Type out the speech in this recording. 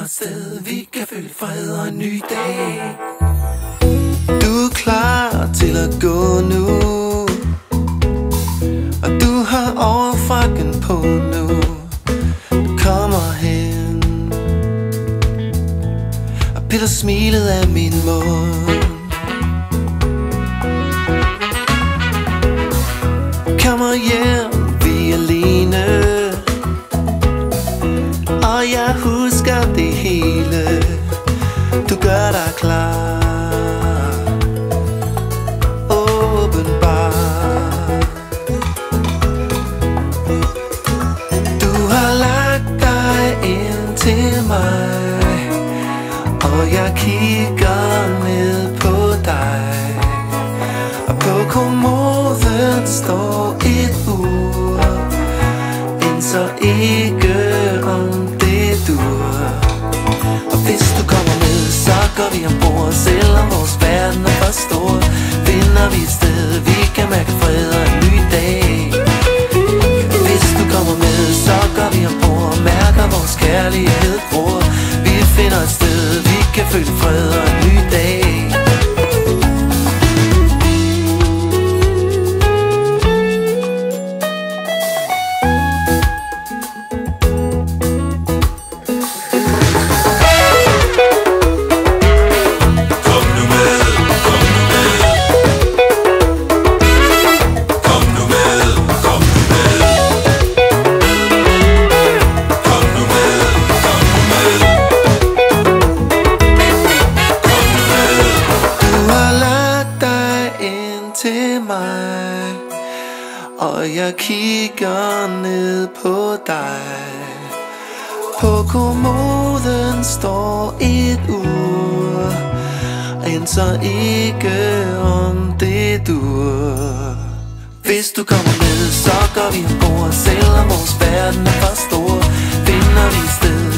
finder et sted, vi kan føle fred og en ny dag. Du er klar til at gå nu, og du har overfrakken på nu. Du kommer hen og piller smilet af min mund. Kommer hjem, vi er alene, og jeg husker det hele. Du gør dig klar, åbenbar. Du har lagt dig ind til mig, og jeg kigger ned på dig. Og på kommoden står et ur, end så ikke om det dur. Og hvis du kommer med, så går vi ombord. Selvom vores verden er for stor, finder vi et sted, vi kan mærke fred og en ny dag. Hvis du kommer med, så går vi ombord, mærker vores kærlighed gror. Vi finder et sted, vi kan føle fred og en ny dag. Til mig, og jeg kigger ned på dig. På kommoden står et ur, end så ikke om det dur. Hvis du kommer med, så går vi ombord. Selvom vores verden er for stor, finder vi et sted,